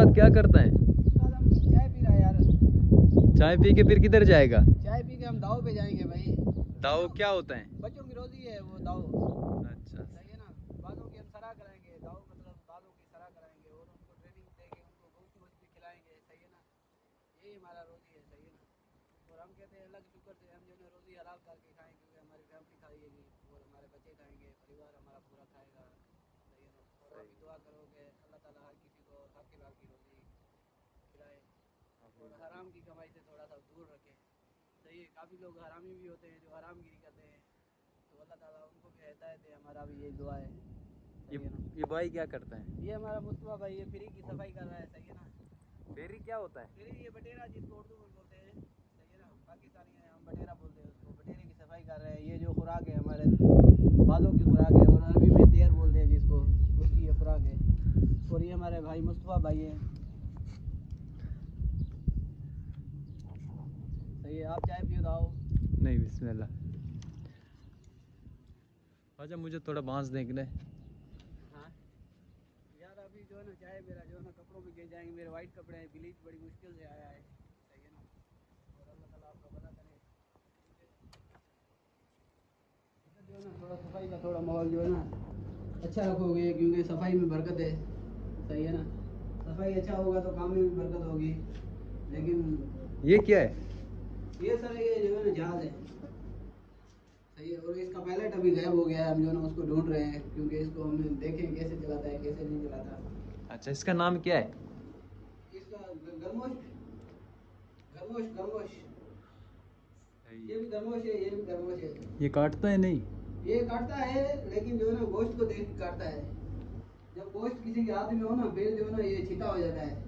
उस्ताद क्या करता है? उस्ताद हम चाय पी रहा है यार। चाय पी के फिर किधर जाएगा? चाय पी के हम दाव पे जाएंगे भाई। दाव क्या होता है? बच्चों की रोजी है वो दाव। अच्छा, सही है ना। बालों की हम सराह कराएंगे, दाव मतलब बालों की सराह कराएंगे और उनको ट्रेनिंग देंगे, उनको गोश्त वोश्त भी खिलाएंगे। सही है ना, यही हमारा रोजी है। सही है ना। और हम कहते हैं अल्लाह के शुक्र से हम जो है रोजी हलाल करके खाएं, क्योंकि हमारी फैमिली खाएगी और हमारे बच्चे खाएंगे, परिवार हमारा पूरा खाएगा। सही है ना। और आप भी दुआ करोगे अल्लाह ताला हर किसी को हक की लाल की रोजी खिलाए और हराम की कमाई से थोड़ा सा दूर रखे। सही है। काफ़ी लोग हरामी भी होते हैं जो हरामगिरी करते हैं, तो अल्लाह ताला उनको भी हिदायत दे। हमारा भी यही दुआ है। ये भाई क्या करता है? ये हमारा मुस्तफा भाई ये फ्री की सफाई कर रहा है। सही है ना। फेरी क्या होता है? फ्री ये बटेरा जिसको उर्दू में बोलते हैं। सही है ना। पाकिस्तानी है, हम बटेरा बोलते हैं उसको। बटेरे की सफाई कर रहे हैं। ये जो खुराक है हमारे बालों की खुराक है, और अरबी में तेर बोलते हैं जिसको, उसकी ये खुराक है। और ये हमारे भाई मुस्तफा भाई है। सही है। आप चाय पियो तो आओ। नहीं, बिस्मिल्लाह। अच्छा, मुझे थोड़ा बांस देखना है। हाँ यार, अभी जो है ना चाय मेरा जो है ना कपड़ों में गिर जाएंगे। मेरे वाइट कपड़े हैं, ब्लीच बड़ी मुश्किल से आया है। सही है ना। और अल्लाह ताला आपका भला करे। जो है ना थोड़ा सफाई का थोड़ा माहौल जो है ना अच्छा रखोगे, क्योंकि सफाई में बरकत है। सही है ना। सफाई अच्छा होगा तो काम में भी बरकत होगी। लेकिन ये क्या है? ये सर ये जो है ना जहाज है। सही है। और इसका पायलट अभी गायब हो गया है, हम जो है ना उसको ढूंढ रहे हैं, क्योंकि इसको हम देखें कैसे चलाता है कैसे नहीं चलाता। अच्छा, इसका नाम क्या है? इसका गरमोश गरमोश गरमोश। ये भी गरमोश है, ये भी गरमोश है। ये काटता है नहीं? ये काटता है, लेकिन जो है ना गोश्त को देख के काटता है। जब गोश्त किसी के हाथ में हो ना फिर जो है ना ये छिटा हो जाता है।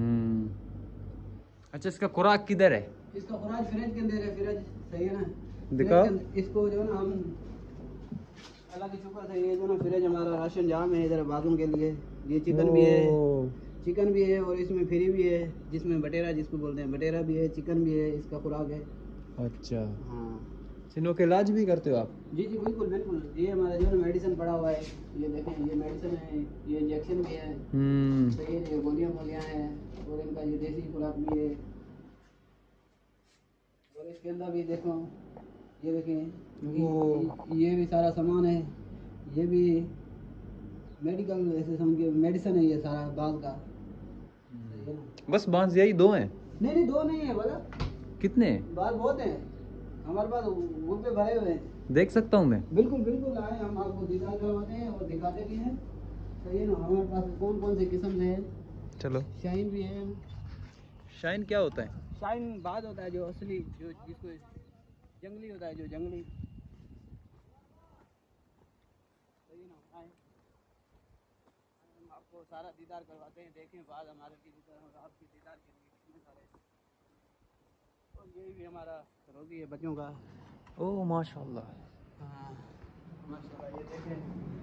अच्छा, इसका खुराक किधर है? इसका खुराक फ्रिज के अंदर है। फ्रिज। सही है ना। दिखाओ। इसको जो है ना हम अल्लाह की शुक्र से ये जो ना फ्रिज हमारा राशन जाम है इधर बाथरूम के लिए। ये चिकन भी है, चिकन भी है और इसमें फ्री भी है, जिसमें बटेरा जिसको बोलते हैं, बटेरा भी है, चिकन भी है, इसका खुराक है। अच्छा, हाँ चिनों के इलाज भी करते हो आप? जी जी बिल्कुल बिल्कुल। ये हमारा जो है मेडिसिन पड़ा हुआ है। ये देखें, ये मेडिसिन है, ये इंजेक्शन भी है। सही है। ये गोलियाँ हैं और इनका ये देसी खुराक भी है। और इसके अंदर भी देखो, ये देखें, ये भी सारा सामान है। ये भी मेडिकल ऐसे समझ के मेडिसिन है ये सारा बाल का। सही है ना। बस बांस यही दो हैं? नहीं नहीं, दो नहीं है बोला। कितने? बाल बहुत हैं हमारे पास, वो पे भरे हुए हैं। देख सकता हूँ मैं? बिल्कुल बिल्कुल, आए हम आपको दीदार करवाते हैं और दिखाते भी हैं। सही है ना। हमारे पास कौन कौन से किस्म से है। चलो। शाइन भी है। शाइन क्या होता है? शाइन बाद होता है जो असली, जो जिसको जंगली होता है, जो जंगली। सही है ना। आए हम आपको सारा दीदार करवाते हैं। देखें बाद हमारे की तरह आपकी दीदार के लिए कितने सारे। और यही भी हमारा रोज़ी है बच्चों का। ओह माशाल्लाह। हाँ माशाल्लाह। ये देखें,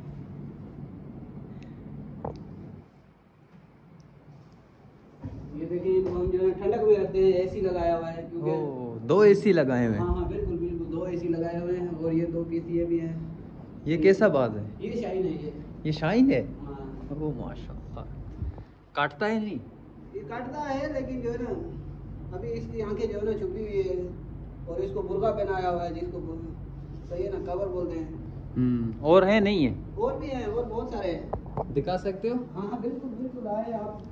ये देखिए, इनको हम जो है ठंडक में रखते हैं। एसी लगाया हुआ है क्योंकि दो एसी लगाए हुए हैं? हाँ हाँ बिल्कुल बिल्कुल, दो एसी लगाए हुए हैं और ये दो पीस ये भी हैं। ये कैसा बाज है? ये शाइन है। ये शाइन है? हाँ ओह माशाल्लाह। काटता है नहीं? ये काटता है, लेकिन जो है ना अभी इसकी आंखें जो है ना छुपी हुई है और इसको बुर्का पहनाया हुआ है, जिसको सही है ना कवर बोलते हैं। और है नहीं है? और भी हैं, और बहुत सारे हैं। दिखा सकते हो? हाँ हाँ बिल्कुल बिल्कुल, आए आप।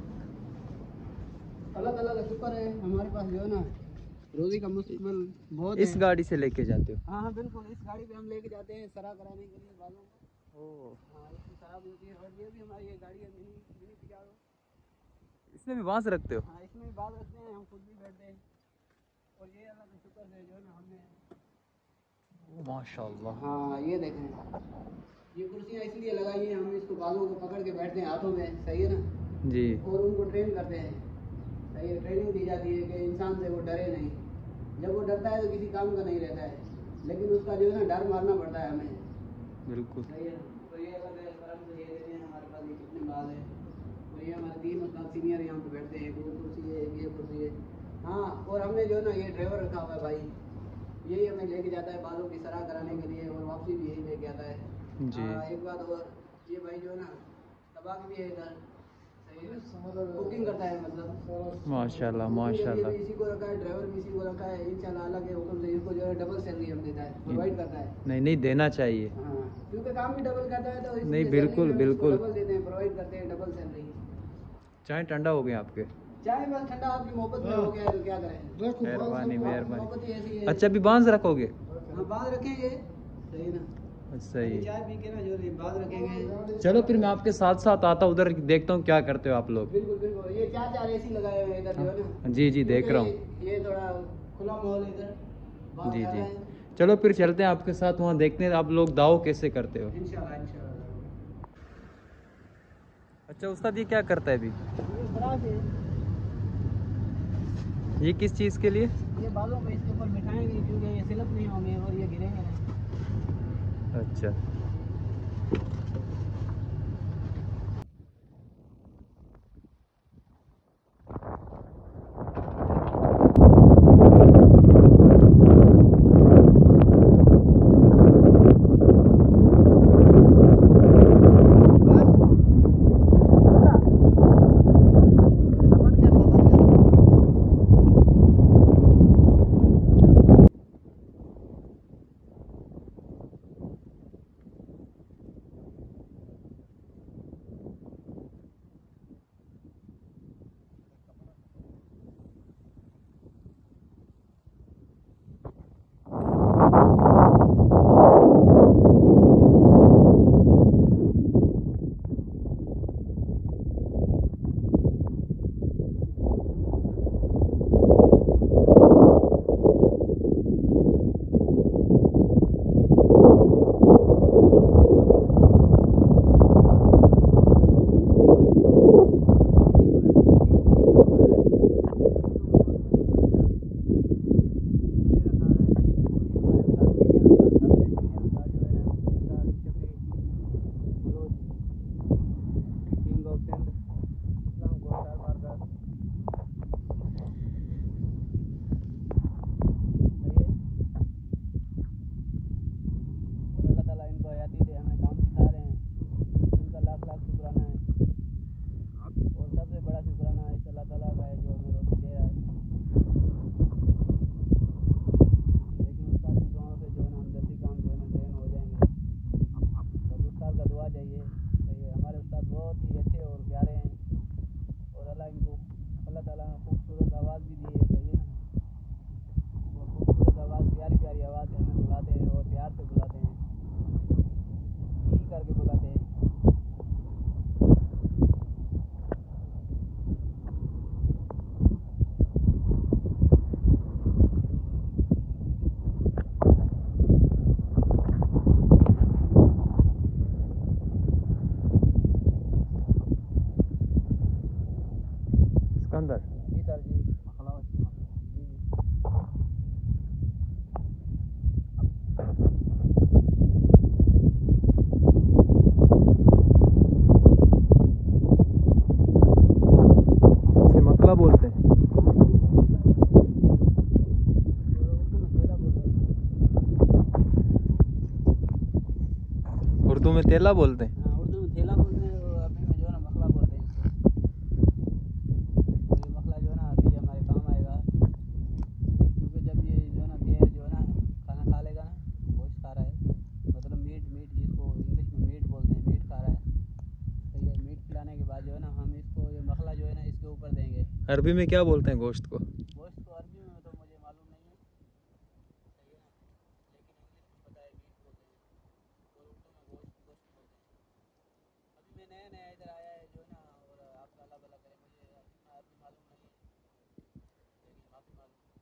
अलग अलग शुक्र है हमारे पास जो है ना रोजी का मुस्तकबिल बहुत इस गाड़ी से लेके जाते हो? हाँ हाँ बिल्कुल, इस गाड़ी पे हम लेके जाते हैं सरा कराने के लिए बालों को। ओह। हाँ इसकी शराब होती है। और ये भी हमारी ये गाड़ी है मिनी मिनी पिजारो। इसमें भी बांस रखते हो? हाँ इसमें भी बाल रखते हैं, हम खुद भी बैठते हैं। और ये अल्लाह का शुक्र है जो है ना हमने। माशाल्लाह। हाँ ये देखें, ये कुर्सियाँ इसलिए लगाई हैं, हम इसको बालों को पकड़ के बैठते हैं हाथों में। सही है ना। जी। और उनको ट्रेन करते हैं। सही है। ट्रेनिंग दी जाती है कि इंसान से वो डरे नहीं। जब वो डरता है तो किसी काम का नहीं रहता है, लेकिन उसका जो है ना डर मारना पड़ता है हमें। बिल्कुल। सही है। तो ये अगर करम से ये देते हैं हमारे पास, ये कितने बाल हैं। और ये हमारे 3 उस्ताद सीनियर यहाँ पे बैठते हैं। एक वो कुर्सी है, एक ये कुर्सी है। हाँ और हमने जो है ना ये ड्राइवर रखा हुआ है भाई, यही हमें लेके जाता है बालों की सराह कराने के लिए और वापसी भी यही लेके आता है। जी। एक बात और, ये भाई जो है ना तबाक भी है इधर। कुकिंग करता है मतलब। माशाल्लाह कुकिंग के लिए माशाल्लाह। भी इसी को रखा है, ड्राइवर भी इसी को रखा है, इंशाल्लाह अल्लाह के हुक्म से इसको जो है डबल सैलरी हम देता है, प्रोवाइड करता है। नहीं नहीं, देना चाहिए। हाँ, क्योंकि काम भी डबल करता है तो नहीं इसलिए बिल्कुल सैलरी बिल्कुल। डबल देते हैं, प्रोवाइड करते हैं डबल सैलरी। चाय ठंडा हो गया आपके? चाहे बस ठंडा आपकी मोहब्बत में हो गया है तो क्या करें। मेहरबानी मोहब्बत ही ऐसी मेहरबानी। है। अच्छा अभी बांस रखोगे? हाँ बांध रखेंगे, सही ना। अच्छा ही। चाय पी के ना जो बांध रखेंगे। चलो फिर मैं आपके साथ साथ आता हूँ उधर, देखता हूँ क्या करते हो आप लोग। बिल्कुल बिल्कुल, ये चार चार एसी लगाए हुए हैं इधर जो है ना। जी जी देख रहा हूँ। ये थोड़ा खुला माहौल है इधर, बाहर जी ज्यादा जी। है। चलो फिर चलते हैं आपके साथ वहाँ, देखते हैं आप लोग दाव कैसे करते हो। इंशाल्लाह इंशाल्लाह। अच्छा उस्ताद ये क्या करता है अभी? ये फ्राक है, ये किस चीज़ के लिए? ये बालों पे इसके ऊपर बिठाएंगे क्योंकि ये स्लिप नहीं होंगे और ये गिरेंगे नहीं। अच्छा सिकंदर। जी सर जी, मखला अच्छी जी जी। इसे मकला बोलते हैं। उर्दू में तेला बोलते हैं। हाँ उर्दू में थैला बोलते हैं और अरबी में जो है ना मखला बोलते हैं इसको। तो ये मखला जो है ना अभी हमारे काम आएगा, क्योंकि जब ये जो है ना भेड़ जो है ना खाना खा लेगा ना, गोश्त खा रहा है मतलब मीट मीट जिसको इंग्लिश में मीट बोलते हैं, मीट खा रहा है, तो ये मीट खिलाने के बाद जो है ना हम इसको ये मखला जो है ना इसके ऊपर देंगे। अरबी में क्या बोलते हैं गोश्त को? गोश्त को अरबी में तो मुझे मालूम नहीं है, सही है ना, लेकिन इंग्लिश में पता है मीट बोलते हैं और उर्दू में गोश्त गोश्त बोलते हैं। अभी मैं नया नया इधर आया है जो है ना, और आपका अल्लाह भला करे, मुझे इतना अरबी मालूम नहीं है, लेकिन माफ़ी मालूम।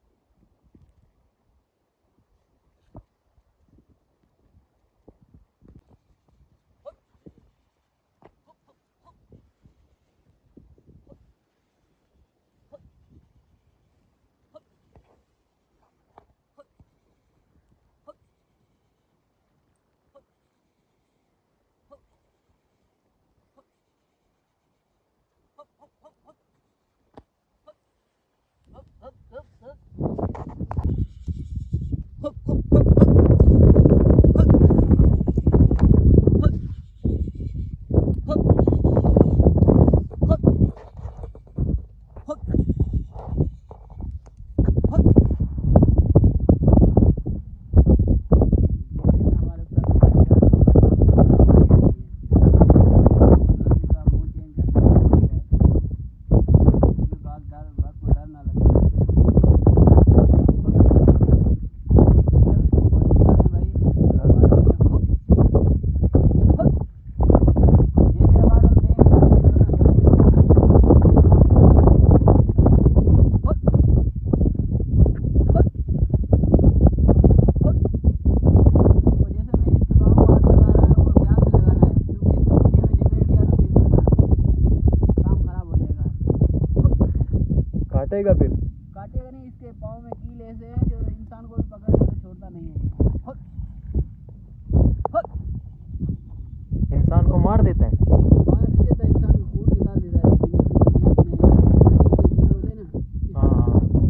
काटेगा फिर? काटेगा नहीं, इसके पाँव में कील ऐसे हैं जो इंसान को भी पकड़ ले तो छोड़ता नहीं है। इंसान को मार देता है? मार नहीं देता, इंसान को खून निकाल देता है, लेकिन होते हैं ना। हाँ,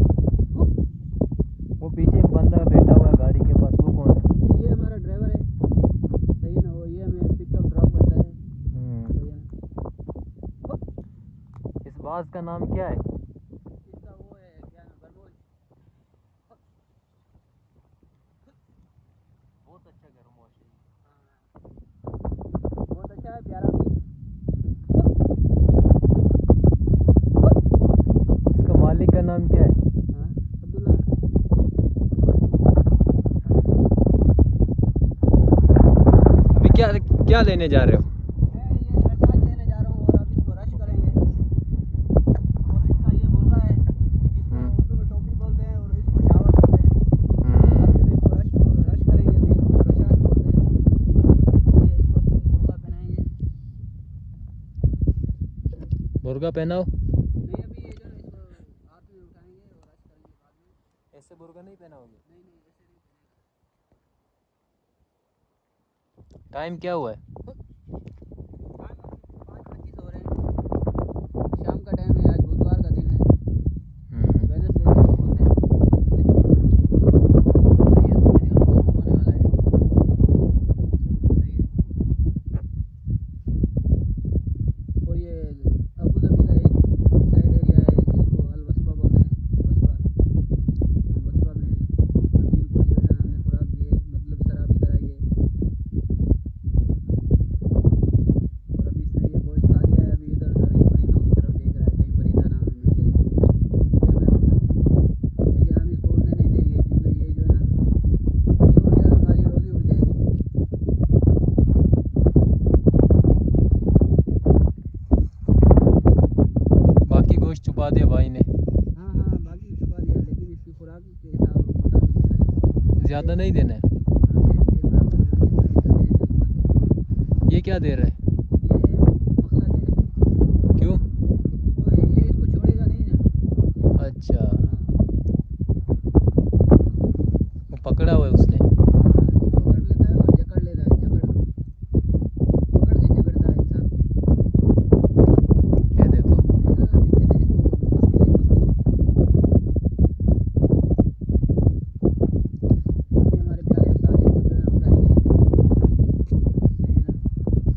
वो पीछे एक बंदा बैठा हुआ है गाड़ी के पास, वो कौन है? ये हमारा ड्राइवर है, सही है ना, वो ये हमें पिकअप ड्रॉप करता है, सही है ना। इस बाज का नाम क्या है? इसका वो है क्या नाम, खरगोश। बहुत अच्छा खरगोश है। बहुत अच्छा है, प्यारा भी है। इसका मालिक का नाम क्या है? हाँ, अब्दुल्ला। अभी क्या क्या लेने जा रहे हो? मैं ये रशाद लेने जा रहा हूँ और अब इसको रश करेंगे। और इसका ये मुर्गा है, इसको उर्दू में टोपी बोलते हैं और इसको शावर बोलते हैं। अभी में इसको रश करेंगे, अभी इसको रशाद बोलते हैं। ये इसको अभी मुर्गा पहनाएंगे। मुर्गा पहनाओ। नहीं, अभी ये जो है इसको हाथ में उठाएंगे और रश करेंगे बाद में। ऐसे मुर्गा नहीं पहनाओगे? नहीं नहीं, ऐसे नहीं पहनेगा। टाइम क्या हुआ है? 5:25 हो रहे हैं, शाम का टाइम है, आज बुधवार का दिन है, वेडनेसडे जिसको बोलते हैं इंग्लिश में। हाँ, ये सूरज का भी गुरूब होने वाला है, सही है। और ये अबू धाबी का एक साइड एरिया है जिसको अल वस्बा बोलते हैं, वस्बा। वस्बा में अभी इनको जो है हमने खुराक दी है, मतलब शराबी कराई है। और अभी इसने ये गोश्त खा लिया है, अभी इधर उधर ये परिंदों की तरफ देख रहा है, कहीं परिंदा ना हमें मिल जाए, फिर मैं उठ जाऊँ। लेकिन हम इसको उड़ने नहीं देंगे, क्योंकि ये जो है ना, ये उड़ जाए तो हमारी रोज़ी उड़ जाएगी। बाकी गोश्त छुपा दिया भाई ने। हाँ हाँ, बाकी छुपा दिया, लेकिन इसकी खुराक के हिसाब मुताबिक देना है। ज़्यादा नहीं देना है। हाँ, सेहत के बराबर जो जितना इसका सेहत है उतना देना। ये क्या दे रहा है? ये मखलत है, क्यों? वो ये इसको छोड़ेगा नहीं ना। अच्छा, हाँ वो पकड़ा हुआ है उसने। हाँ, ये पकड़ लेता है और जकड़ लेता है, पकड़ के जकड़ता है इंसान को। ये देखो, देख रहे हो अभी कैसे इसको मस्ती है, मस्ती। अभी हमारे प्यारे उस्ताद इसको जो है ना उठाएंगे, सही है ना।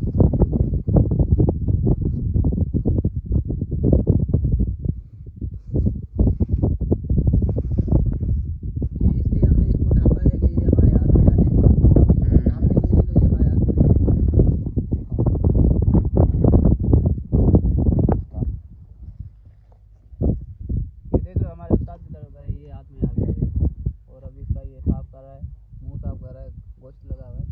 ये इसलिए हमने इसको ढांपा है कि ये हमारे हाथ में आ जाए, इसको ढांपेंगे नहीं तो ये हमारे हाथ में नहीं आएगा। ये देख रहे हो हमारे उस्ताद की तरफ है, ये हाथ में आ गया है, और अभी इसका ये साफ कर रहा है, मुंह साफ कर रहा है, गोश्त लगा हुआ है,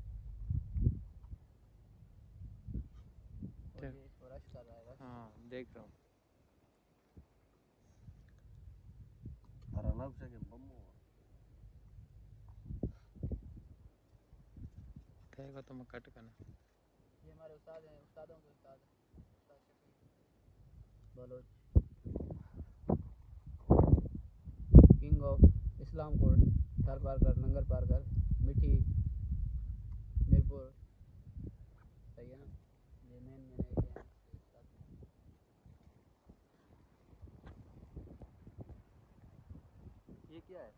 और ये इसको रश कर रहा है बस। हाँ देख रहा हूँ। कहेगा तो मैं कट करना। ये हमारे उस्ताद हैं, उस्तादों के उस्ताद हैं, उस्ताद शफी बलोच, किंग ऑफ इस्लामकोट, थर पारकर, नंगर पारकर, मिठी, मीरपुर, सही है ना। ये मेन एरिया हैं इसके उस्ताद में। ये क्या है?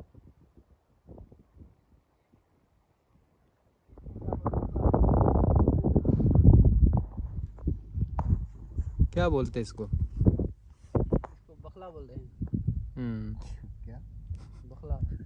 क्या बोलते हैं इसको? इसको बखला बोलते हैं। क्या? बखला।